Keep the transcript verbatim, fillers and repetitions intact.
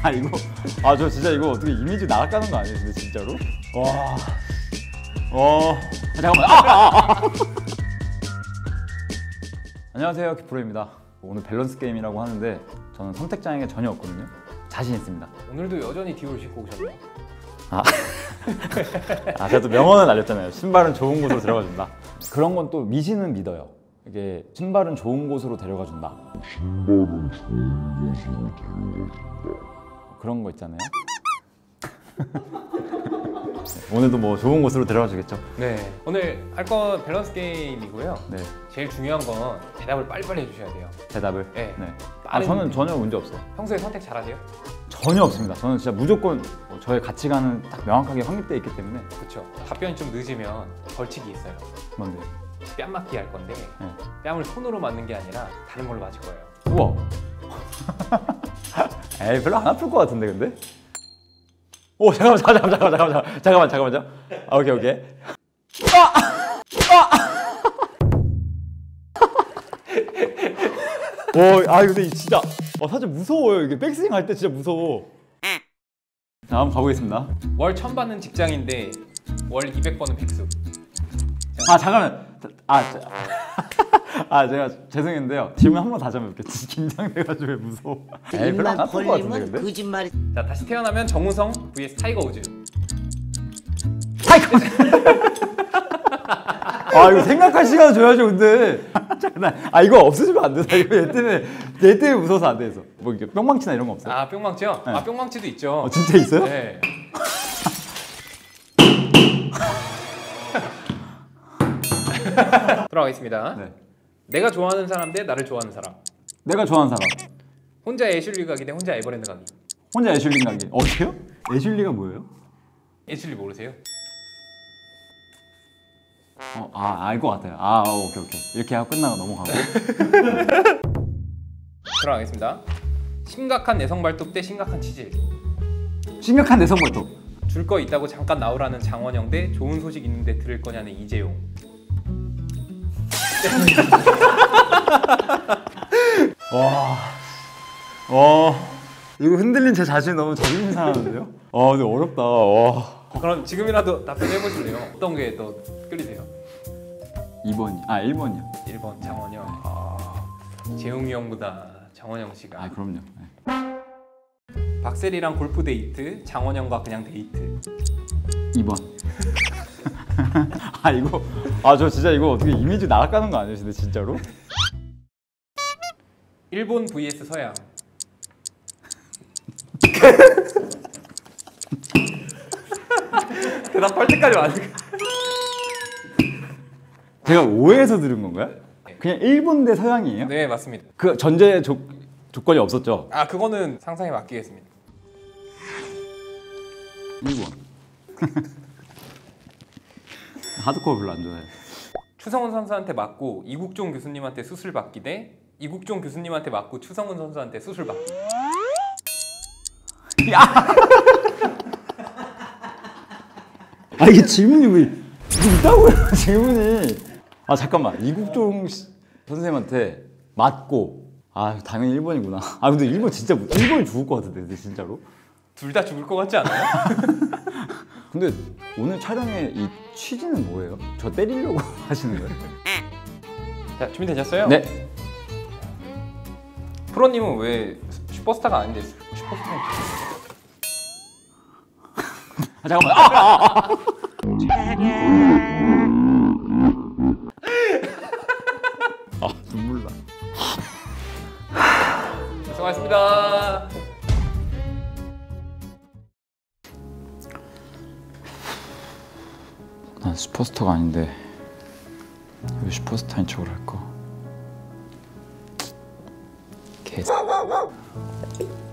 아 이거 아 저 진짜 이거 어떻게 이미지 나락가는 거 아니에요 근데 진짜로? 와. 어. 아, 잠깐만. 아, 아, 아. 안녕하세요, 키프로입니다. 오늘 밸런스 게임이라고 하는데 저는 선택 장애가 전혀 없거든요. 자신 있습니다. 오늘도 여전히 디올 신고 오셨네요. 아, 아 제가 또 명언을 알렸잖아요. 신발은 좋은 곳으로 데려가준다. 그런 건 또 미신은 믿어요. 이게 신발은 좋은 곳으로 데려가준다. 신발은 좋은 곳으로 데려가준다. 그런 거 있잖아요. 오늘도 뭐 좋은 곳으로 데려가 주겠죠? 네, 오늘 할 건 밸런스 게임이고요. 네. 제일 중요한 건 대답을 빨리빨리 해주셔야 돼요. 대답을? 네. 네. 아, 빠른- 저는 전혀 문제 없어요. 평소에 선택 잘하세요? 전혀 없습니다. 저는 진짜 무조건 뭐 저의 가치관은 딱 명확하게 확립되어 있기 때문에. 그렇죠. 답변이 좀 늦으면 벌칙이 있어요. 뭔데? 뺨 맞기 할 건데 네. 뺨을 손으로 맞는 게 아니라 다른 걸로 맞을 거예요. 우와. 에이 별로 안 아플 것 같은데 근데? 오 잠깐만 잠깐만 잠깐만 잠깐만 잠깐만 잠깐만요. 아 오케이 오케이. 아! 아! 오, 아 근데 진짜 어, 사실 무서워요. 이게 백스윙 할 때 진짜 무서워. 자 한번 가보겠습니다. 월 천 받는 직장인데 월 이백 버는 백수. 아 잠깐만. 아, 자, 아 제가 죄송했는데요. 질문 한 번 다시 한번 볼게요. 긴장돼가지고 왜 무서워. 에이 별로 안 아플 것 같은데 근데? 거짓말이. 자, 다시 태어나면 정우성 vs 타이거 우즈. 타이거. 아 이거 생각할 시간 줘야죠 근데. 장난. 아 이거 없으시면 안 돼. 이거 얘 때문에 얘 때문에 무서워서 안 돼서. 뭐 이렇게 뿅망치나 이런 거 없어요? 아, 뿅망치요? 네. 아, 뿅망치도 있죠. 어, 진짜 있어요? 네. 돌아가겠습니다. 네. 내가 좋아하는 사람 대 나를 좋아하는 사람. 내가 좋아하는 사람. 혼자 애슐리 가기 대 혼자 에버랜드 가기. 혼자 애슐리 가기. 어때요? 애슐리가 뭐예요? 애슐리 모르세요? 어, 아 알 것 같아요. 아 어, 오케이 오케이. 이렇게 하고 끝나고 넘어가고. 돌아가겠습니다. 심각한 내성 발톱 대 심각한 치질. 심각한 내성 발톱. 줄 거 있다고 잠깐 나오라는 장원영 대 좋은 소식 있는데 들을 거냐는 이재용. 와. 와. 이거 흔들린 제 자신이 너무 자존심 상하는데요? 아 근데 어렵다. 와. 그럼 지금이라도 답변해 보실래요? 어떤 게 더 끌리세요? 이 번이. 아 일 번이요. 일 번 장원영. 아, 재웅이 형보다 장원영 씨가. 아 그럼요. 네. 박세리랑 골프 데이트, 장원영과 그냥 데이트. 이 번. 아 이거 아 저 진짜 이거 어떻게 이미지 나락가는 거 아니에요 근데 진짜로? 일본 vs 서양. 대답할 때까지 왔는 제가 오해해서 들은 건가요? 그냥 일본 대 서양이에요? 네, 맞습니다. 그 전제 조, 조건이 없었죠? 아, 그거는 상상에 맡기겠습니다. 일본. 하드코어 별로 안 좋아해요. 추성훈 선수한테 맞고 이국종 교수님한테 수술 받기 대 이국종 교수님한테 맞고 추성훈 선수한테 수술 받기. 야! 아 이게 질문이 왜 있다고요? 질문이. 아 잠깐만 이국종 씨- 선생님한테 맞고 아 당연히 일 번이구나. 아 근데 일 번 진짜 일 번이 죽을 것 같은데 근데 진짜로? 둘 다 죽을 것 같지 않아요? 근데 오늘 촬영의 이 취지는 뭐예요? 저 때리려고 하시는 거예요? 자, 준비되셨어요? 네. 프로님은 왜 슈퍼스타가 아닌데 슈퍼스타인 아 잠깐만. 아, 아, 아. 아 눈물 나. 수고하셨습니다. 난 슈퍼스타가 아닌데 왜 슈퍼스타인 척을 할까? 개.